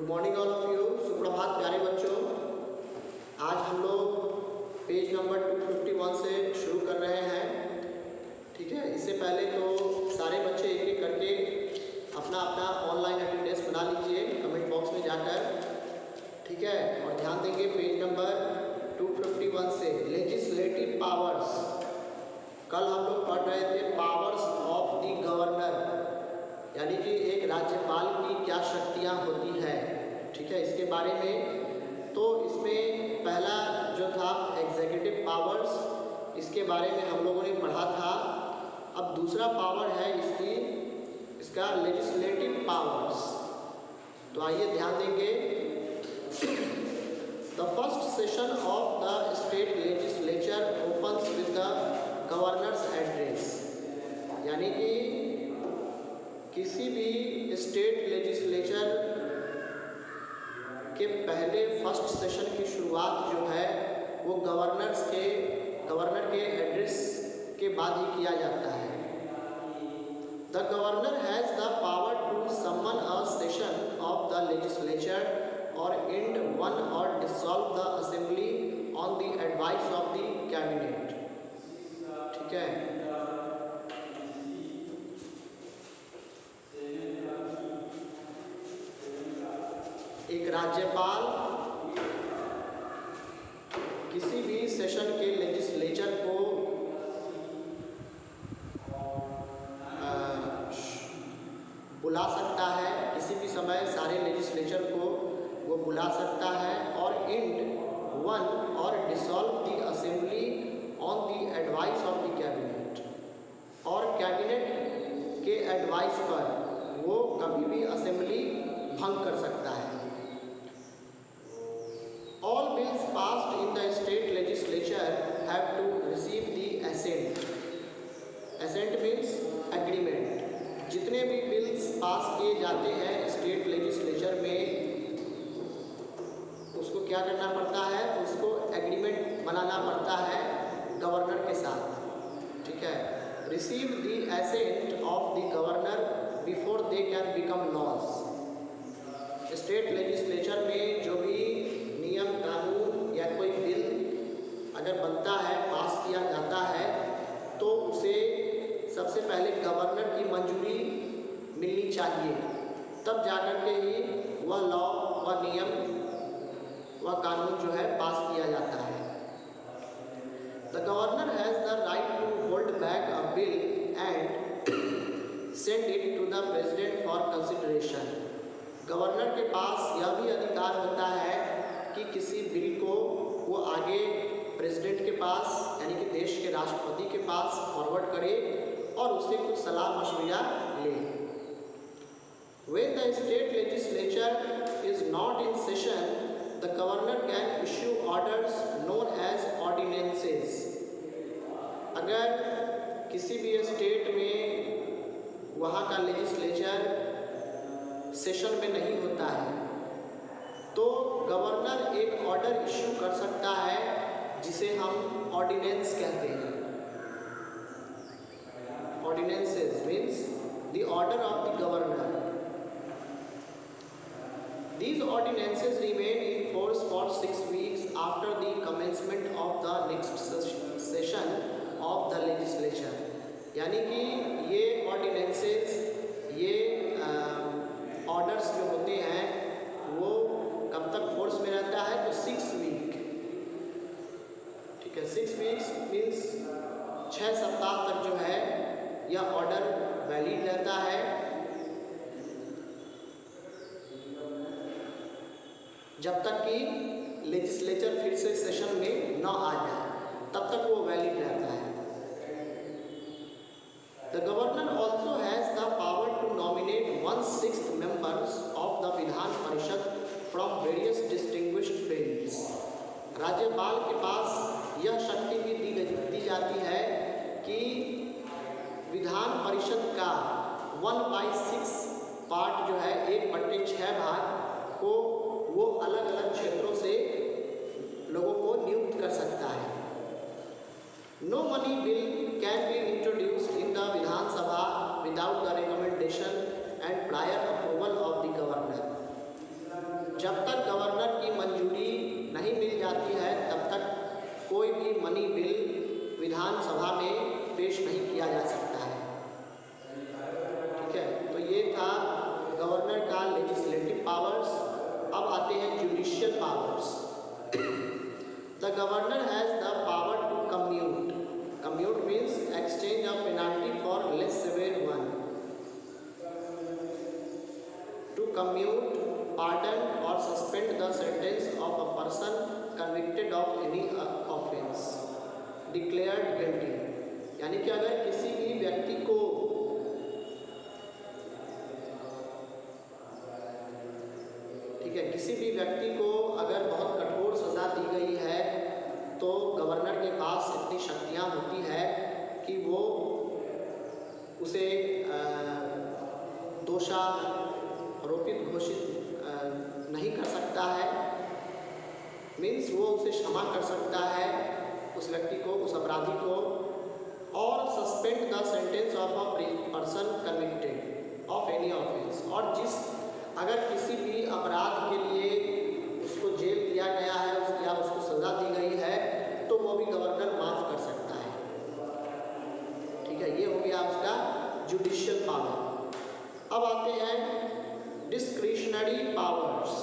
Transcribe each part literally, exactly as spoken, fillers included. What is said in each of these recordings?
Good morning all of you. सुप्रभात प्यारे बच्चों। आज हम लोग पेज नंबर दो सौ इक्यावन से शुरू कर रहे हैं। ठीक है, इससे पहले तो सारे बच्चे एक एक करके अपना अपना ऑनलाइन अटेंडेंस बना लीजिए कमेंट बॉक्स में जाकर। ठीक है, और ध्यान देंगे पेज नंबर दो सौ इक्यावन से लेजिस्लेटिव पावर्स। कल हम लोग पढ़ रहे थे पावर्स ऑफ द गवर्नर, यानी कि एक राज्यपाल की क्या शक्तियाँ होती है। ठीक है, इसके बारे में तो इसमें पहला जो था एग्जीक्यूटिव पावर्स, इसके बारे में हम लोगों ने पढ़ा था। अब दूसरा पावर है इसकी इसका लेजिस्लेटिव पावर्स। तो आइए ध्यान देंगे। The first session of the state legislature opens with the governor's address, यानी कि किसी भी स्टेट लेजिस्लेचर के पहले फर्स्ट सेशन की शुरुआत जो है वो गवर्नर्स के गवर्नर के एड्रेस के बाद ही किया जाता है। The governor has the power to summon a session of the legislature और एंड वन और dissolve the assembly on the advice of the cabinet. ठीक है, एक राज्यपाल किसी भी सेशन के लेजिस्लेचर को आ, बुला सकता है, किसी भी समय सारे लेजिस्लेचर को वो बुला सकता है और एंड वन और dissolve the assembly on the advice of the cabinet, और कैबिनेट के एडवाइस पर वो कभी भी असेंबली भंग कर सकता है। All bills passed in the state legislature have to receive the assent. Assent means agreement. जितने भी बिल्स पास किए जाते हैं स्टेट लेजिस्लेचर में, उसको क्या करना पड़ता है, उसको एग्रीमेंट बनाना पड़ता है गवर्नर के साथ। ठीक है, receive the assent of the governor before they can become laws. State legislature में जो भी नियम कानून या कोई बिल अगर बनता है, पास किया जाता है, तो उसे सबसे पहले गवर्नर की मंजूरी मिलनी चाहिए, तब जाकर के ही वह लॉ, वह नियम, वह कानून जो है पास किया जाता है। The governor has the right to hold back a bill and send it to the president for consideration. Governor के पास यह भी अधिकार होता है कि किसी बिल को वो आगे प्रेसिडेंट के पास, यानी कि देश के राष्ट्रपति के पास फॉरवर्ड करे और उससे कुछ सलाह मशविरा ले। When the state legislature is not in session, the governor can issue orders known as ordinances. अगर किसी भी स्टेट में वहाँ का लेजिस्लेचर सेशन में नहीं होता है, तो गवर्नर एक ऑर्डर इश्यू कर सकता है जिसे हम ऑर्डिनेंस कहते हैं। Ordinances means the order of the governor. These ordinances remain in force for six weeks after the commencement of the next session of the legislature. यानी कि ये ऑर्डिनेंसेस, ये ऑर्डर्स जो होते हैं वो कब तक फोर्स में रहता है, तो सिक्स वीक। ठीक है, सिक्स वीक्स मीन्स छः सप्ताह तक जो है यह ऑर्डर वैलिड रहता है। जब तक कि लेजिस्लेचर फिर से सेशन में न आ जाए, तब तक वो वैलिड रहता है। The governor also has the power to nominate one-sixth members of the Vidhan Parishad from various distinguished fields. राज्यपाल के पास यह शक्ति भी दी दी जाती है कि विधान परिषद का वन बाई सिक्स पार्ट जो है, एक बट्टे छः भाग को वो अलग अलग क्षेत्रों से लोगों को नियुक्त कर सकता है। No money bill can be introduced in the Vidhan Sabha without the recommendation and prior approval of the governor. Contempt of any offence declared guilty, यानी कि अगर किसी भी व्यक्ति को ठीक है किसी भी व्यक्ति को अगर बहुत कठोर सजा दी गई है तो गवर्नर के पास इतनी शक्तियां होती है कि वो उसे दोषारोपित घोषित नहीं कर सकता है, मीन्स वो उसे क्षमा कर सकता है उस व्यक्ति को, उस अपराधी को, और suspend the sentence of a person convicted of any offence, और जिस अगर किसी भी अपराध के लिए उसको जेल दिया गया है उस, या उसको सज़ा दी गई है तो वो भी गवर्नर माफ़ कर सकता है। ठीक है, ये हो गया उसका जुडिशियल पावर। अब आते हैं discretionary powers.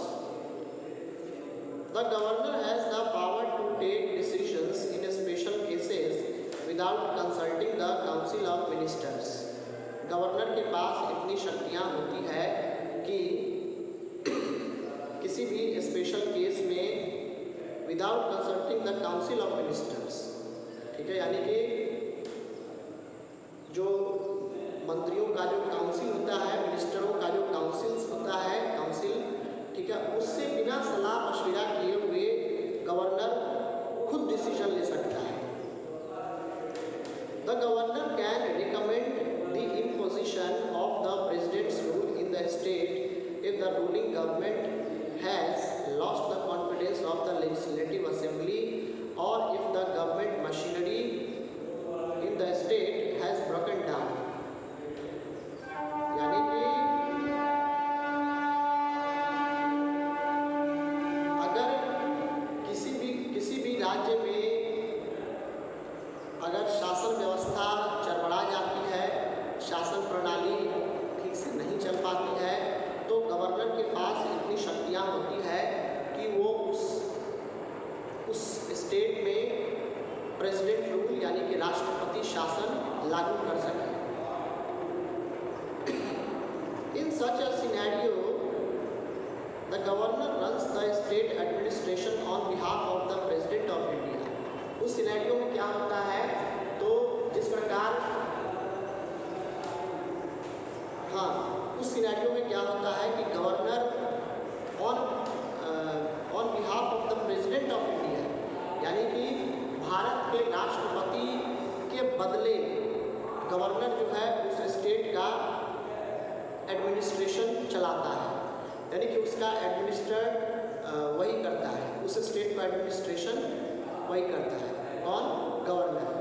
The governor has the power to take decisions in special cases without consulting the council of ministers. Governor के पास इतनी शक्तियाँ होती है कि किसी भी स्पेशल केस में without consulting the council of ministers, ठीक है, यानी कि जो मंत्रियों का जो काउंसिल होता है, मिनिस्टरों का जो काउंसिल्स होता है, काउंसिल, ठीक है, उससे बिना सलाह मशविरा किए हुए गवर्नर खुद डिसीजन ले सकता है। The governor can recommend the imposition of the president's rule in the state if the ruling government has lost the confidence of the legislative assembly or if the government machinery in the state has broken down। यानी कि अगर किसी भी किसी भी राज्य में अगर शासन व्यवस्था चरमरा जाती है, शासन प्रणाली ठीक से नहीं चल पाती है, तो गवर्नर के पास इतनी शक्तियाँ होती है कि वो उस उस स्टेट में प्रेसिडेंट रूल यानी कि राष्ट्रपति शासन लागू कर सके। In such a scenario the governor runs the state administration on behalf of the president of India. उस सिनेरियो में क्या होता है, तो जिस प्रकार हाँ उस सिनेरियो में क्या होता है कि governor on on behalf of the president of India, यानी कि भारत के राष्ट्रपति के बदले गवर्नर जो है उस स्टेट का एडमिनिस्ट्रेशन चलाता है, यानी कि उसका एडमिनिस्ट्रेट वही करता है, उस स्टेट का एडमिनिस्ट्रेशन वही करता है। कौन? गवर्नर।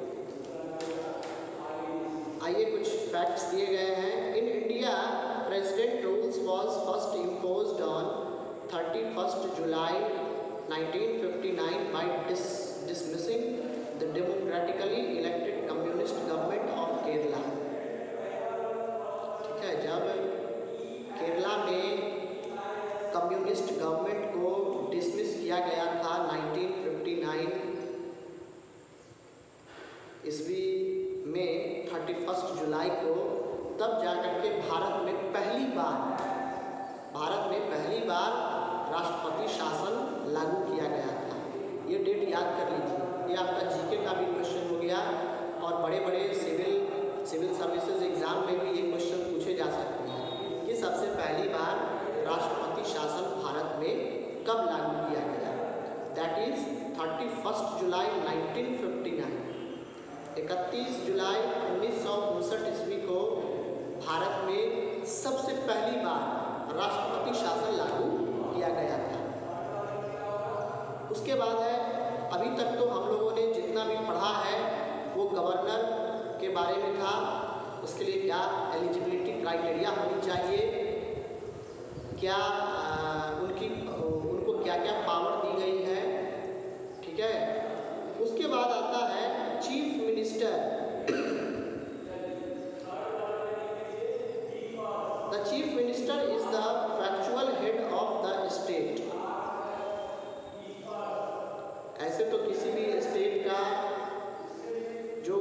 आइए कुछ फैक्ट्स दिए गए हैं। In India president rules was first imposed on thirty first July nineteen fifty nine by dismissing the democratically elected communist government of Kerala. ठीक है, जब केरला में कम्युनिस्ट गवर्नमेंट को डिसमिस किया गया था नाइनटीन फिफ्टी नाइन ईस्वी में थर्टी फर्स्ट जुलाई को, तब जाकर के भारत में पहली बार भारत में पहली बार राष्ट्रपति शासन लागू किया गया था। ये डेट याद कर लीजिए, ये आपका जीके का भी क्वेश्चन हो गया और बड़े बड़े सिविल सिविल सर्विसेज एग्जाम में भी ये क्वेश्चन पूछे जा सकते हैं कि सबसे पहली बार राष्ट्रपति शासन भारत में कब लागू किया गया। That is thirty first July nineteen fifty nine. इकतीस जुलाई उन्नीस सौ उनसठ ईस्वी को भारत में सबसे पहली बार राष्ट्रपति शासन लागू किया गया था। उसके बाद है, अभी तक तो हम लोगों ने जितना भी पढ़ा है वो गवर्नर के बारे में था, उसके लिए क्या एलिजिबिलिटी क्राइटेरिया होनी चाहिए, क्या आ, उनकी उनको क्या क्या पावर दी गई है। ठीक है, उसके बाद आता है chief minister. The chief minister is the factual head of the state. ऐसे तो किसी भी स्टेट का जो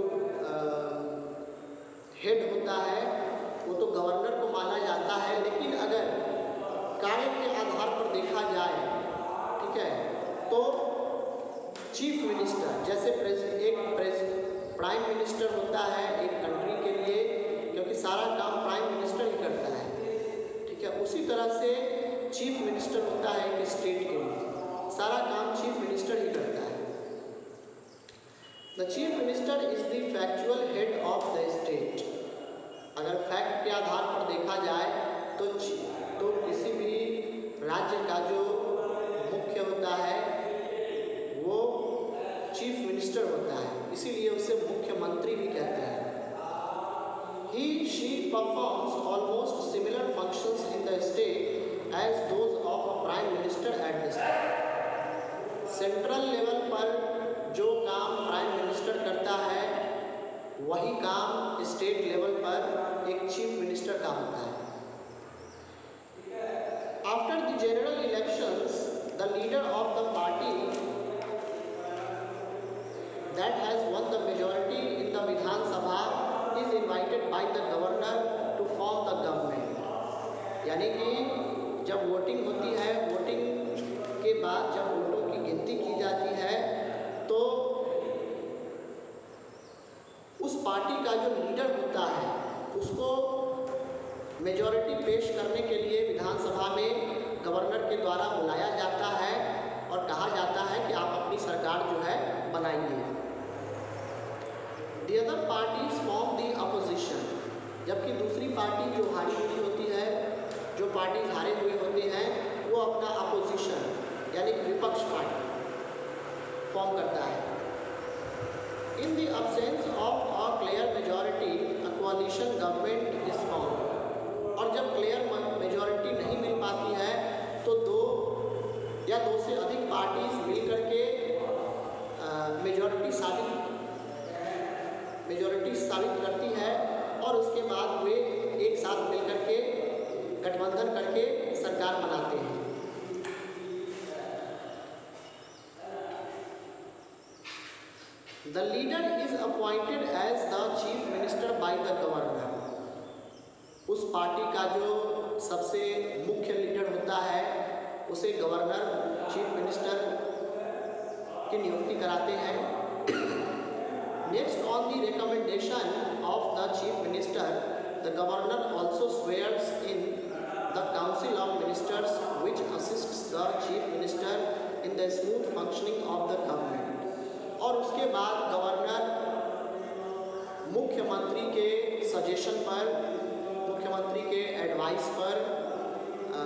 हेड होता है वो तो गवर्नर को माना जाता है, लेकिन अगर कार्य के आधार पर देखा जाए, ठीक है, तो चीफ मिनिस्टर, जैसे प्रेसिडेंट एक प्रेसिडेंट प्राइम मिनिस्टर होता है एक कंट्री के लिए, क्योंकि सारा काम प्राइम मिनिस्टर ही करता है, ठीक है। उसी तरह से चीफ मिनिस्टर होता है एक स्टेट के लिए, सारा काम चीफ मिनिस्टर ही करता है। The chief minister is the factual head of the state. अगर फैक्ट के आधार पर देखा जाए तो तो किसी भी राज्य का जो मुख्य होता है वो चीफ मिनिस्टर होता है, इसीलिए उसे मुख्यमंत्री भी कहते हैं। He she performs almost similar functions in the state as those of a prime minister at the state। Central level पर जो काम प्राइम मिनिस्टर करता है वही काम स्टेट लेवल पर एक चीफ मिनिस्टर का होता है। After the general elections the leader of the party that has won the majority in the Vidhan Sabha is invited by the governor to form the government। यानी कि जब voting होती है, वोटिंग के बाद जब वोटों की गिनती की जाती है तो उस पार्टी का जो लीडर होता है उसको मेजॉरिटी पेश करने के लिए विधानसभा में गवर्नर के द्वारा बुलाया जाता है और कहा जाता है कि आप अपनी सरकार जो है बनाइए। The other parties form the opposition। जबकि दूसरी पार्टी जो हारी हुई होती है, जो पार्टी हारे हुए होते हैं, वो अपना अपोजिशन यानी कि विपक्ष पार्टी फॉर्म करता है। In the absence of a clear majority, a coalition government is formed। और जब क्लियर मेजॉरिटी नहीं मिल पाती है तो दो या दो से अधिक पार्टीज मिलकर के मेजॉरिटी साबित मेजॉरिटी साबित करती है और उसके बाद वे एक साथ मिलकर के गठबंधन करके सरकार बनाते हैं। The leader is appointed as the chief minister by the governor। उस पार्टी का जो सबसे मुख्य लीडर होता है उसे गवर्नर चीफ मिनिस्टर की नियुक्ति कराते हैं। Next, on the recommendation of the chief minister, the governor also swears in the council of ministers which assists the chief minister in the smooth functioning of the government। और उसके बाद governor मुख्यमंत्री के suggestion पर, मुख्यमंत्री के advice पर आ,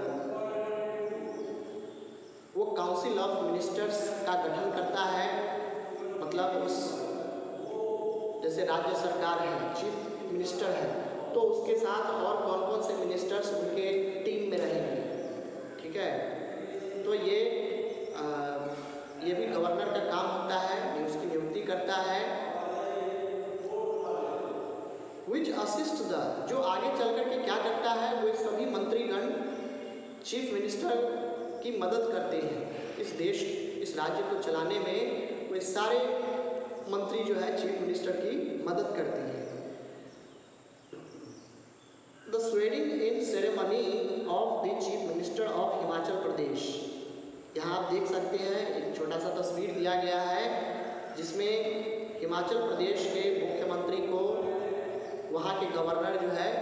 वो काउंसिल ऑफ मिनिस्टर्स का गठन करता है। मतलब उस जैसे राज्य सरकार है, चीफ मिनिस्टर है, तो उसके साथ और कौन कौन से मिनिस्टर्स उनके टीम में रहेंगे, ठीक है। तो ये आ, ये भी गवर्नर का काम होता है, ये उसकी नियुक्ति करता है। विच असिस्ट द, जो आगे चल कर के क्या करता है, वो सभी मंत्रीगण चीफ मिनिस्टर की मदद करते हैं। इस देश इस राज्य को चलाने में वे सारे मंत्री जो है चीफ मिनिस्टर की मदद करते हैं। The swearing in ceremony of the chief minister of Himachal Pradesh. यहाँ आप देख सकते हैं एक छोटा सा तस्वीर दिया गया है जिसमें हिमाचल प्रदेश के मुख्यमंत्री को वहाँ के गवर्नर जो है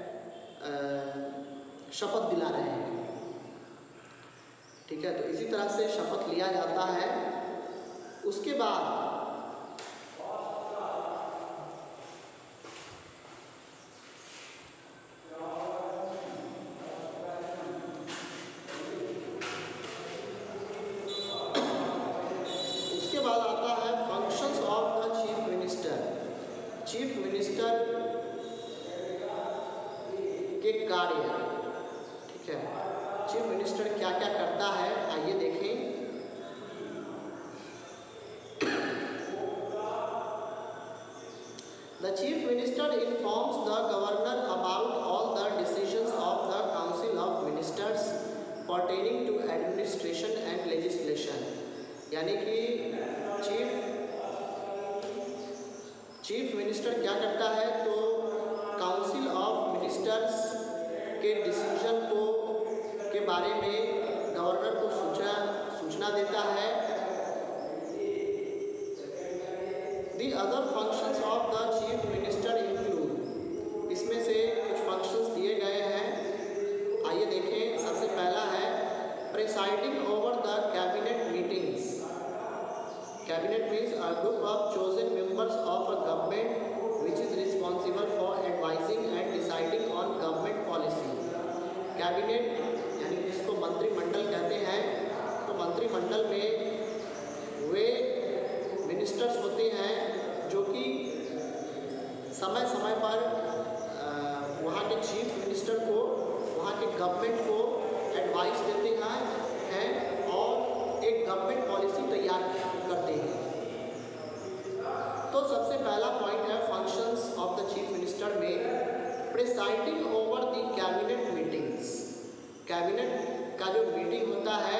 शपथ दिला रहे हैं, ठीक है। तो इसी तरह से शपथ लिया जाता है। उसके बाद चीफ मिनिस्टर के कार्य, ठीक है। चीफ मिनिस्टर क्या क्या करता है आइए देखें। The chief minister informs the governor about all the decisions of the council of ministers pertaining to administration and legislation. यानी कि चीफ चीफ मिनिस्टर क्या करता है, तो काउंसिल ऑफ मिनिस्टर्स के डिसीजन को के बारे में गवर्नर को सूचना सूचना देता है the other functions of the chief minister include, इसमें से कुछ फंक्शंस दिए गए हैं, आइए देखें। सबसे पहला है presiding over the cabinet meetings. Cabinet means a group of chosen members of a government which is responsible for advising and deciding on government policy. Cabinet यानी जिसको मंत्रिमंडल कहते हैं, तो मंत्रिमंडल में वे मिनिस्टर्स होते हैं जो कि समय समय पर वहाँ के चीफ मिनिस्टर को, वहाँ के गवर्नमेंट को एडवाइस देते हैं हैं और एक गवर्नमेंट पॉलिसी तैयार करते हैं। तो सबसे पहला पॉइंट है functions of the chief minister में presiding over the cabinet meetings. Cabinet का जो मीटिंग होता है,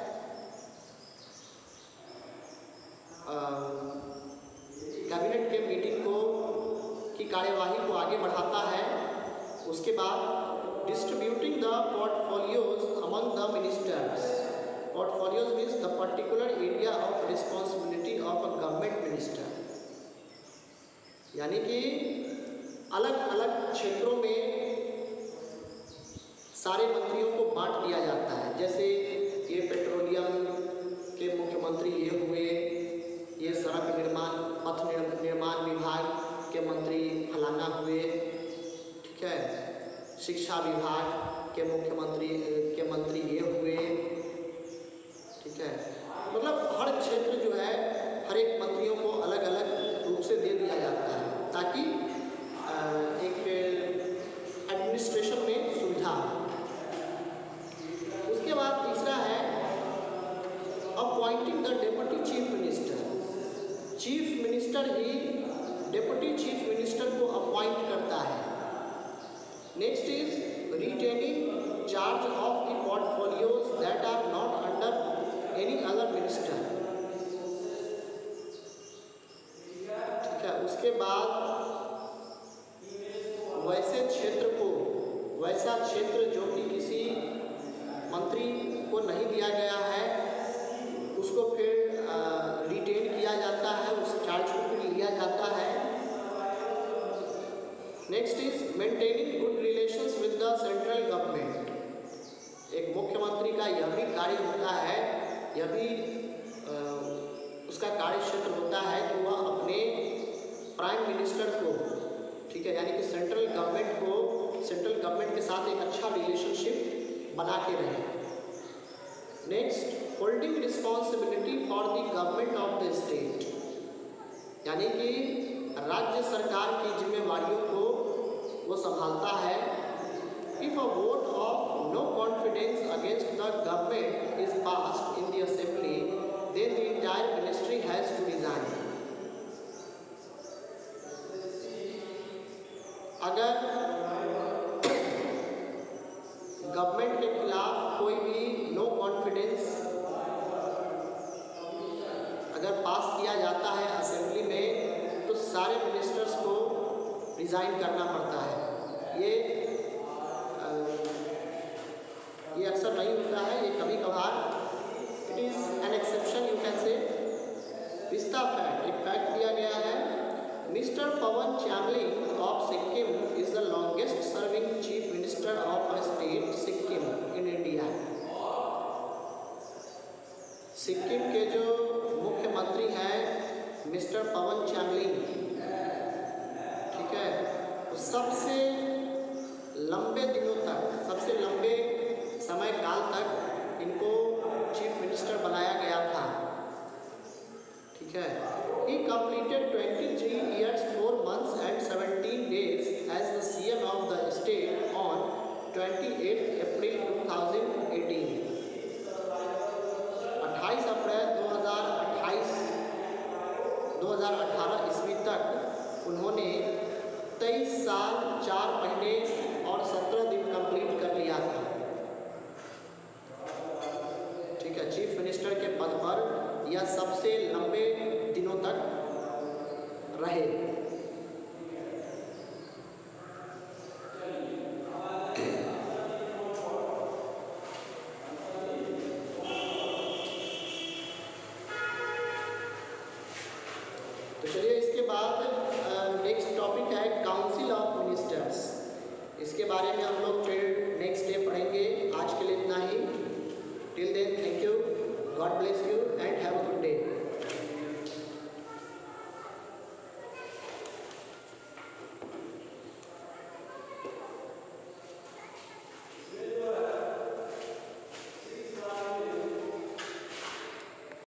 कैबिनेट के मीटिंग को की कार्यवाही को आगे बढ़ाता है। उसके बाद distributing the portfolios among the ministers. Portfolios means the particular area of responsibility of a government minister, यानी कि अलग अलग क्षेत्रों में सारे मंत्रियों को बांट दिया जाता है। जैसे ये पेट्रोलियम के मुख्यमंत्री ये हुए, ये सड़क निर्माण पथ निर्माण विभाग के मंत्री फलाना हुए, ठीक है, शिक्षा विभाग के मुख्यमंत्री के मंत्री ये हुए, ठीक है। मतलब हर क्षेत्र जो है हर एक मंत्रियों को अलग अलग रूप से दे दिया जाता है ताकि एक एडमिनिस्ट्रेशन में सुविधा हो। उसके बाद तीसरा है appointing the deputy chief minister. Chief minister ही डेप्यूटी चीफ मिनिस्टर को अपॉइंट करता है। Next is retaining charge of the portfolios that are not under any other minister, ठीक है। उसके बाद वैसे क्षेत्र को, वैसा क्षेत्र जो कि किसी मंत्री को नहीं दिया गया है, उसको फिर रिटेन किया जाता है, उस चार्ज को फिर लिया जाता है। Next is maintaining good relations with the central government. एक मुख्यमंत्री का यह भी कार्य होता है, यह भी आ, उसका कार्य क्षेत्र होता है कि वह अपने प्राइम मिनिस्टर को, ठीक है, यानी कि सेंट्रल गवर्नमेंट को, सेंट्रल गवर्नमेंट के साथ एक अच्छा रिलेशनशिप बना के रहे। Next holding responsibility for the government of the state, यानी कि राज्य सरकार की जिम्मेवारियों को वो संभालता है। If a vote of no confidence against the government is passed in the assembly then the entire ministry has to resign. अगर गवर्नमेंट के खिलाफ कोई भी नो कॉन्फिडेंस अगर पास किया जाता है असेंबली में, तो सारे मिनिस्टर्स को रिज़ाइन करना पड़ता है। ये आ, ये अक्सर नहीं होता है, ये कभी कभार, it is an exception you can say. पिस्ता फैक्ट, एक फैक्ट दिया गया है, mister Pawan Chamling of Sikkim is the longest serving chief minister of a state Sikkim in India. Sikkim के जो मुख्यमंत्री हैं मिस्टर पवन चामलिंग, ठीक है, तो सबसे लंबे दिनों तक, सबसे लंबे समय काल तक इनको चीफ मिनिस्टर बनाया गया था, ठीक है। He completed twenty-three years, four months and seventeen days as the C M of the state on twenty-eighth April two thousand eighteen। अट्ठाईस अप्रैल दो हज़ार अट्ठाईस दो हज़ार अठारह ईस्वी तक उन्होंने तेईस साल चार महीने और सत्रह दिन कंप्लीट कर लिया था, ठीक है। चीफ मिनिस्टर के पद पर यह सबसे लंबे दिनों तक रहे। तो तो चलिए इसके बाद नेक्स्ट टॉपिक है काउंसिल ऑफ मिनिस्टर्स। इसके बारे में हम लोग फिर नेक्स्ट डे पढ़ेंगे। आज के लिए इतना ही। Till then, thank you, God bless you and have a good day.